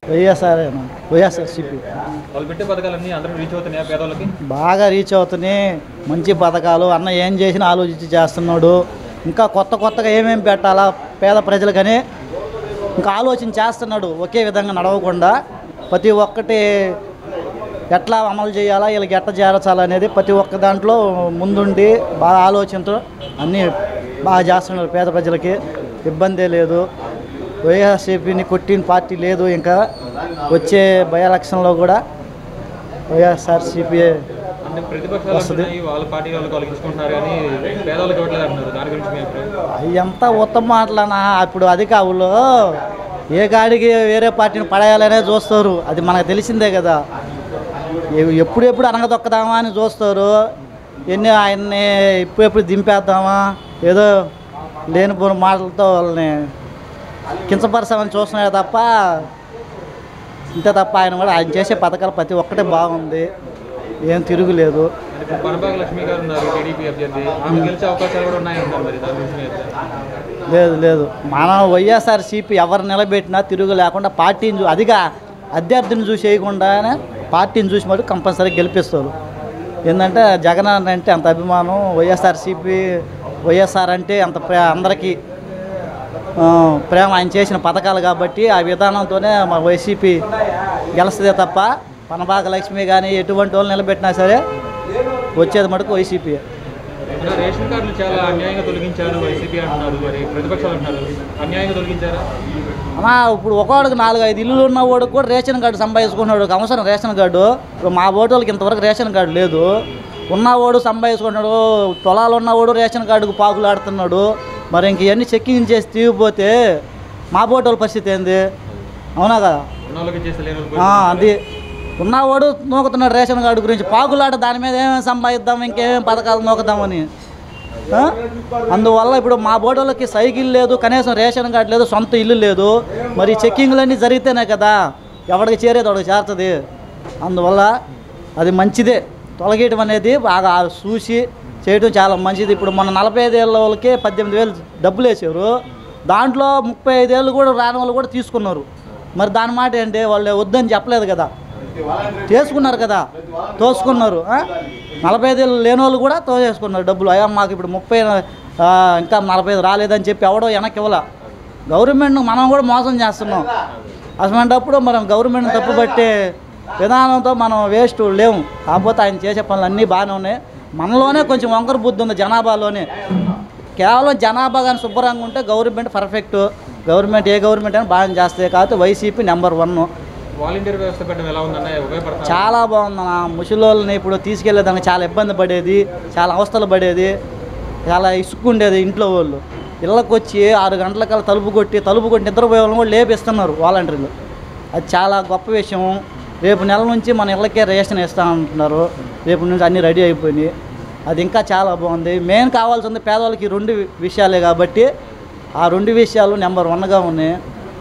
వైఎస్ఆర్సీపీ వాళ్ళు పెట్టే పథకాలన్నీ అందరూ రీచ్ అవుతున్నాయా పేదవాళ్ళకి? బాగా రీచ్ అవుతున్నాయి. మంచి పథకాలు అన్న ఏం చేసినా ఆలోచించి చేస్తున్నాడు. ఇంకా కొత్తగా ఏమేమి పెట్టాలా పేద ప్రజలకని ఇంకా ఆలోచన చేస్తున్నాడు. ఒకే విధంగా నడవకుండా ప్రతి ఒక్కటి ఎట్లా అమలు చేయాలా, వీళ్ళకి ఎట్లా చేర్చాలనేది ప్రతి ఒక్క దాంట్లో ముందుండి బాగా ఆలోచనతో అన్నీ బాగా చేస్తున్నాడు. పేద ప్రజలకి ఇబ్బందే లేదు. వైఎస్ఆర్సీపీని కొట్టిన పార్టీ లేదు. ఇంకా వచ్చే బై ఎలక్షన్లో కూడా వైఎస్ఆర్సీపీ వస్తుంది. వాళ్ళ పార్టీ వాళ్ళకి ఇచ్చుకుంటున్నారు కానీ పేదవాళ్ళకి ఇవ్వట్లేదు అంటున్నారు. దాని గురించి ఎంత ఉత్తమ మాటలనా? ఇప్పుడు అధికారులు ఏ గాడికి వేరే పార్టీని పడేయాలనే చూస్తారు. అది మనకు తెలిసిందే కదా. ఎప్పుడెప్పుడు అనగదొక్కదామా అని చూస్తారు. ఆయన్ని ఎప్పుడెప్పుడు దింపేద్దామా, ఏదో లేనిపోని మాటలతో వాళ్ళని కించపరచామని చూస్తున్నాడు తప్ప ఇంతే తప్ప ఆయన చేసే పథకాలు ప్రతి ఒక్కటే బాగుంది. ఏం తిరుగులేదు. లేదు మనం వైఎస్ఆర్సీపీ ఎవరు నిలబెట్టినా తిరుగు లేకుండా పార్టీని అదిగా అభ్యర్థిని చూసి వేయకుండానే పార్టీని చూసి మరి కంపల్సరీ గెలిపిస్తారు. ఏంటంటే జగన్ అంటే అంత అభిమానం. వైఎస్ఆర్ అంటే అంత అందరికీ ప్రేమ. ఆయన చేసిన పథకాలు కాబట్టి ఆ విధానంతోనే మా వైసీపీ గెలుస్తుందే తప్ప పనబాక లక్ష్మి కానీ ఎటువంటి వాళ్ళు నిలబెట్టినా సరే వచ్చేది మటుకు వైసీపీ. రేషన్ కార్డులు చాలా అన్యాయంగా తొలగించారు వైసీపీ అంటున్నారు. మరి ప్రతిపక్షాలు అంటున్నారు అన్యాయంగా తొలగించారా? అమ్మా ఇప్పుడు ఒకవాడికి 4-5 ఇల్లులు ఉన్నవాడికి కూడా రేషన్ కార్డు సంపాదించుకుంటున్నాడు. అవసరం రేషన్ కార్డు. ఇప్పుడు మా ఓటోళ్ళకి ఇంతవరకు రేషన్ కార్డు లేదు. ఉన్నవాడు సంపాదించుకుంటున్నాడు. పొలాలు ఉన్నవాడు రేషన్ కార్డుకు పాకులు ఆడుతున్నాడు. మరి ఇంక ఇవన్నీ చెక్కింగ్ చేసి తీగిపోతే మా ఓటోళ్ళ పరిస్థితి ఏంది? అవునా కదా? అది ఉన్నవాడు నూకుతున్నాడు రేషన్ కార్డు గురించి పాకులాట. దాని మీద ఏమేమి సంపాదిద్దాం, ఇంకేమేమి పథకాలు నూకుదామని. అందువల్ల ఇప్పుడు మా బోటోళ్ళకి సైకిల్ లేదు, కనీసం రేషన్ కార్డు లేదు, సొంత ఇల్లు లేదు. మరి చెక్కింగ్లన్నీ జరిగితేనే కదా ఎవరికి చేరేది వాడికి చేరుతుంది. అందువల్ల అది మంచిదే. తొలగేయటం అనేది బాగా చూసి చేయటం చాలా మంచిది. ఇప్పుడు మన 45 ఏళ్ళ వాళ్ళకి 18,000 డబ్బులు వేసారు. దాంట్లో 35 ఏళ్ళు కూడా రాని వాళ్ళు కూడా తీసుకున్నారు. మరి దాని మాట ఏంటి? వాళ్ళు వద్దని చెప్పలేదు కదా, చేసుకున్నారు కదా, తోసుకున్నారు. 45 ఏళ్ళు లేని వాళ్ళు కూడా తోసేసుకున్నారు డబ్బులు. అయ్యా మాకు ఇప్పుడు 30 ఇంకా 45 రాలేదని చెప్పి ఎవడో వెనక్కి ఇవ్వాల. గవర్నమెంట్ను మనం కూడా మోసం చేస్తున్నాం. అటువంటిప్పుడు మనం గవర్నమెంట్ని తప్పుపట్టే విధానంతో మనం వేస్ట్ లేము. కాకపోతే ఆయన చేసే పనులు అన్నీ బాగానే ఉన్నాయి. మనలోనే కొంచెం వంకర బుద్ధి ఉంది జనాభాలోనే. కేవలం జనాభా కానీ శుభ్రంగా ఉంటే గవర్నమెంట్ పర్ఫెక్ట్. గవర్నమెంట్ ఏ గవర్నమెంట్ అయినా బాగా చేస్తే. కాబట్టి వైసీపీ నెంబర్ 1. వాలంటీర్ వ్యవస్థ పెట్టడం ఎలా ఉందన్న? చాలా బాగుందన్న. ముసలోళ్ళని ఇప్పుడు తీసుకెళ్లేదానికి చాలా ఇబ్బంది పడేది, చాలా అవస్థలు పడేది, చాలా ఇసుక్కుండేది. ఇంట్లో వాళ్ళు ఇళ్ళకి వచ్చి 6 గంటలకల్లా తలుపు కొట్టి నిద్రపోయే వాళ్ళని కూడా లేపిస్తున్నారు వాలంటీర్లు. అది చాలా గొప్ప విషయం. రేపు నెల నుంచి మన ఇళ్ళకే రేషన్ ఇస్తామంటున్నారు. రేపు నుంచి అన్నీ రెడీ అయిపోయినాయి. అది ఇంకా చాలా బాగుంది. మెయిన్ కావాల్సింది పేదవాళ్ళకి 2 విషయాలే కాబట్టి ఆ 2 విషయాలు నెంబర్ 1గా ఉన్నాయి.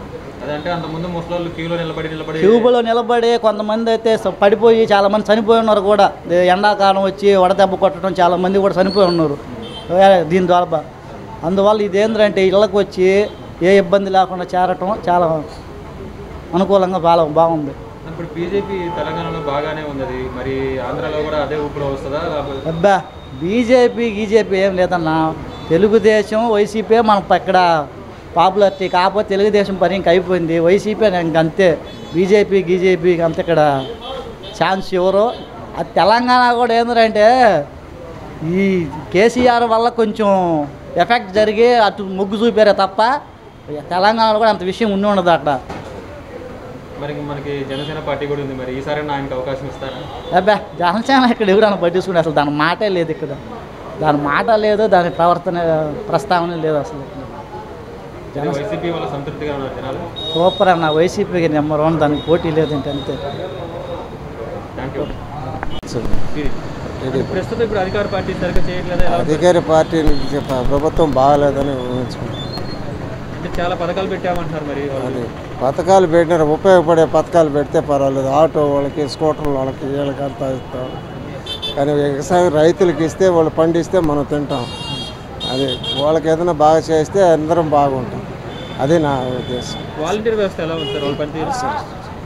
క్యూబులో నిలబడి కొంతమంది అయితే పడిపోయి చాలామంది చనిపోయి ఉన్నారు కూడా. ఎండాకాలం వచ్చి వడదెబ్బ కొట్టడం చాలామంది కూడా చనిపోయి ఉన్నారు దీని ద్వారా. అందువల్ల ఇదేంటంటే ఇళ్ళకి వచ్చి ఏ ఇబ్బంది లేకుండా చేరటం చాలా అనుకూలంగా బాగుంది. ఇప్పుడు బీజేపీ తెలంగాణలో బాగానే ఉంది. మరి ఆంధ్రాలో కూడా అదే ఊపిలో వస్తుందా? అబ్బా బీజేపీ ఏం లేదన్నా. తెలుగుదేశం వైసీపీ మనం ఇక్కడ పాపులారిటీ. కాకపోతే తెలుగుదేశం పని ఇంక అయిపోయింది. వైసీపీ ఇంకంతే. బీజేపీకి అంతే ఇక్కడ ఛాన్స్ ఎవరో. అది తెలంగాణ కూడా ఏంటంటే ఈ కేసీఆర్ వల్ల కొంచెం ఎఫెక్ట్ జరిగి అటు మొగ్గు చూపారే తప్ప తెలంగాణలో కూడా అంత విషయం ఉండదు అక్కడ. మరి మనకి జనసేన పార్టీ కూడా ఉంది. మరి ఈసారి ఆయనకి అవకాశం ఇస్తారా? అబ్బా జనసేన ఇక్కడ ఎవరైనా పట్టించుకుని అసలు దాని మాటే లేదు. ఇక్కడ దాని మాట లేదు, దాని ప్రస్తావన లేదు అసలు. వైసీపీ వల్ల సంతృప్తిగా ఉన్నారు జనాలు. సూపర్ అన్న. వైసీపీకి నెంబర్ 1. దానికి పోటీ లేదు ఇంకంతే. Thank you. ప్రస్తుతం ఇప్పుడు అధికార పార్టీ సరిగ్గా చేయట్లేదు. అధికార పార్టీ ప్రభుత్వం బాగాలేదని ఊహించుకుంటాం. అంటే చాలా పథకాలు పెట్టామంటున్నారు. మరి అది పథకాలు పెట్టినారు. ఉపయోగపడే పథకాలు పెడితే పర్వాలేదు. ఆటో వాళ్ళకి, స్కూటర్ వాళ్ళకి, వీళ్ళకి అంతా ఇస్తాం. కానీ వ్యవసాయం రైతులకి ఇస్తే వాళ్ళు పండిస్తే మనం తింటాం. అది వాళ్ళకి ఏదైనా బాగా చేస్తే అందరం బాగుంటాం. అది నా ఉద్దేశం. వాలంటీర్ వ్యవస్థ ఎలా ఉంది సార్? వాళ్ళు పనితీరు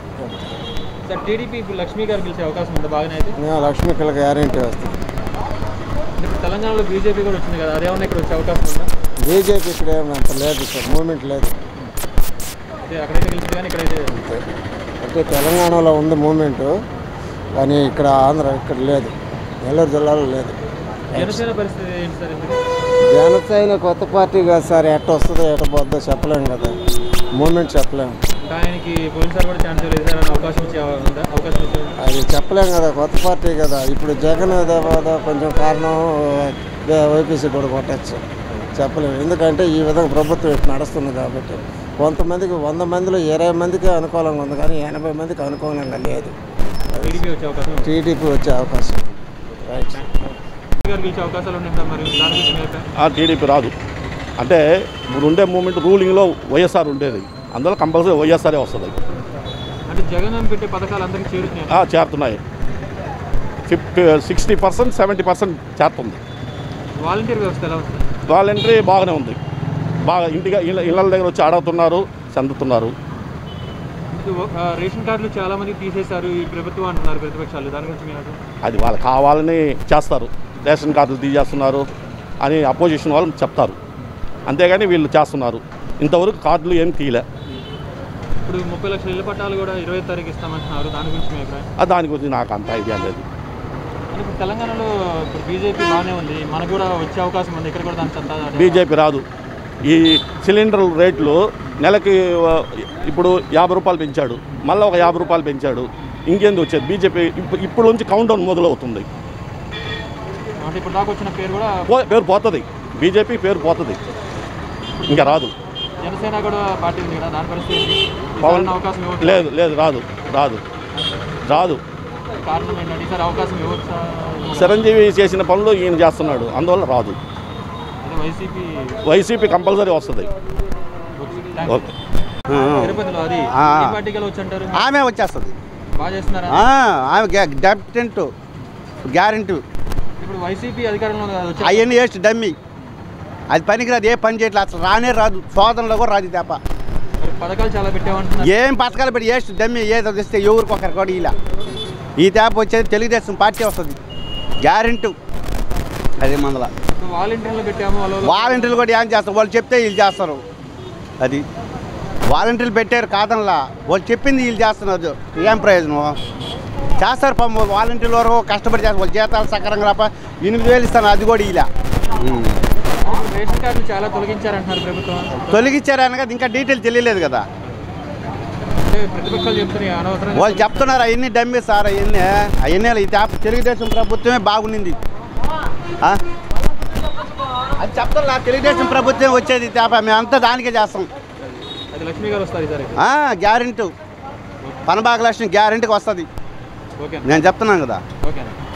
సార్ టీడీపీ ఇప్పుడు లక్ష్మీ గారు గెలిచే అవకాశం ఉందా బాగానే అయితే? లక్ష్మీకి గ్యారెంటీ వస్తుంది. ఇప్పుడు తెలంగాణలో బీజేపీ కూడా వచ్చింది కదా, అదేమన్నా ఇక్కడ వచ్చే అవకాశం ఉందా? బీజేపీ ఇక్కడ ఏమంత లేదు సార్, మూమెంట్ లేదు. అక్కడైతే గెలిచింది కానీ ఇక్కడైతే అంటే తెలంగాణలో ఉంది మూమెంటు, కానీ ఇక్కడ ఇక్కడ లేదు, నెల్లూరు జిల్లాలో లేదు. జనసేన పరిస్థితి ఏంటి సార్? జనసేన కొత్త పార్టీ కాదు సార్, ఎట్ట వస్తుందో ఎట్ట పోద్దో చెప్పలేము కదా, మూమెంట్ చెప్పలేము. ఆయనకి పోయినసారి కూడా ఛాన్స్ లేదు సార్, అవకాశం ఇచ్చే అది చెప్పలేము కదా, కొత్త పార్టీ కదా. ఇప్పుడు జగన్ కొంచెం కారణం వైపీసీ కూడా కొట్టచ్చు, చెప్పలేము. ఎందుకంటే ఈ విధంగా ప్రభుత్వం ఇటు నడుస్తుంది కాబట్టి కొంతమందికి 100 మందిలో 20 మందికి అనుకూలంగా ఉంది, కానీ 80 మందికి అనుకూలంగా లేదు. టీడీపీ వచ్చే అవకాశం. టీడీపీ రాదు అంటే ఇప్పుడు ఉండే మూమెంట్ రూలింగ్లో వైఎస్ఆర్ ఉండేది, అందులో కంపల్సరీ వైఎస్ఆరే వస్తుంది. అంటే జగన్ పెట్టే పథకాలు అందరికీ చేరుతున్నాయి. 60% 70% చేరుతుంది. వాలంటీర్ వ్యవస్థ ఎలా ఉంది? వాలంటరీ బాగానే ఉంది, బాగా ఇంటిగా ఇళ్ళ దగ్గర వచ్చి అడుగుతున్నారు, చెందుతున్నారు. రేషన్ కార్డులు చాలా మంది తీసేశారు ఈ ప్రభుత్వం అంటున్నారు ప్రతిపక్షాలు, దాని గురించి మీరు? అది వాళ్ళు కావాలని చేస్తారు, రేషన్ కార్డులు తీసేస్తున్నారు అని అపోజిషన్ వాళ్ళు చెప్తారు, అంతేగాని వీళ్ళు చేస్తున్నారు. ఇంతవరకు కార్డులు ఏం తీయలే. ఇప్పుడు 30 లక్షల ఇళ్ల పట్టాలు కూడా 20వ తారీఖు ఇస్తామంటున్నారు, దాని గురించి మీ అభిప్రాయం? దాని గురించి నాకు అంత ఐడియా లేదు. ఇప్పుడు తెలంగాణలో ఇప్పుడు బీజేపీ బాగానే ఉంది, మనకు కూడా వచ్చే అవకాశం ఉంది, ఇక్కడ కూడా దాని చెత్త. బీజేపీ రాదు. ఈ సిలిండర్ రేట్లు నెలకి ఇప్పుడు 50 రూపాయలు పెంచాడు, మళ్ళీ ఒక 50 రూపాయలు పెంచాడు, ఇంకేంది వచ్చేది? బీజేపీ ఇప్పుడు నుంచి కౌంట్ డౌన్ మొదలవుతుంది. అంటే ఇప్పుడు దాకా వచ్చిన పేరు కూడా పేరు పోతుంది, బీజేపీ పేరు పోతుంది, ఇంకా రాదు. జనసేన కూడా పార్టీ ఉంది కదా, దాని పరిస్థితి పవన్ అవకాశం లేదు, లేదు, రాదు, రాదు, రాదు. కారణం ఏంటంటే ఈసారి అవకాశం ఇవ్వచ్చు. చిరంజీవి చేసిన పనులు ఈయన చేస్తున్నాడు, అందువల్ల రాదు. వైసీపీ కంపల్సరీ వస్తుంది. ఓకే, తిరుపతిలో అది పార్టీకి వచ్చి అంటారు, ఆమె వచ్చేస్తుంది, బాగా చేస్తున్నారా? ఆమె డెప్టెంట్ గ్యారెంటీ. ఇప్పుడు వైసీపీ అధికారంలో అవన్నీ వేస్ట్ డమ్మి, అది పనికిరాదు, ఏ పని చేయట్లేదు, అసలు రానే రాదు, శోధనలో కూడా రాదు. తప్ప పథకాలు చాలా పెట్టామంటున్నారు, ఏం పథకాలు పెట్టి వేస్ట్ డమ్మి, ఏదో తెస్తే ఎవరికి ఒకరి కూడా ఇలా. ఈ తేప వచ్చేది తెలుగుదేశం పార్టీ వస్తుంది, గ్యారెంటీ. అది మందల వాలంటీర్లు పెట్టాము, వాలంటీర్లు కూడా ఏం చేస్తారు, వాళ్ళు చెప్తే వీళ్ళు చేస్తారు. అది వాలంటీర్లు పెట్టారు కాదనలా, వాళ్ళు చెప్పింది వీళ్ళు చేస్తున్నారు, ఏం ప్రయోజనం? చేస్తారు పాపం వాలంటీర్ల వరకు కష్టపడి చేస్తారు, వాళ్ళు జీతాలు సక్రంగా రాప 8,000 ఇస్తాను, అది కూడా ఇలా. రేషన్ కార్డులు చాలా తొలగించారంటున్నారు ప్రభుత్వం. తొలగించారని కదా, ఇంకా డీటెయిల్ తెలియలేదు కదా. ప్రతిపక్షాలు చెప్తున్నాయి అనవసరం, వాళ్ళు చెప్తున్నారు అవన్నీ డమ్మి సార్, అవన్నీ ఈ తెలుగుదేశం ప్రభుత్వమే బాగుండింది. అది చెప్తున్నా, తెలుగుదేశం ప్రభుత్వం వచ్చేది తేప, మేమంతా దానికే చేస్తాం. లక్ష్మీ గారు వస్తారు గ్యారెంటీ, పనబాగ లక్ష్మి గ్యారెంటీకి వస్తుంది, నేను చెప్తున్నాను కదా. ఓకే.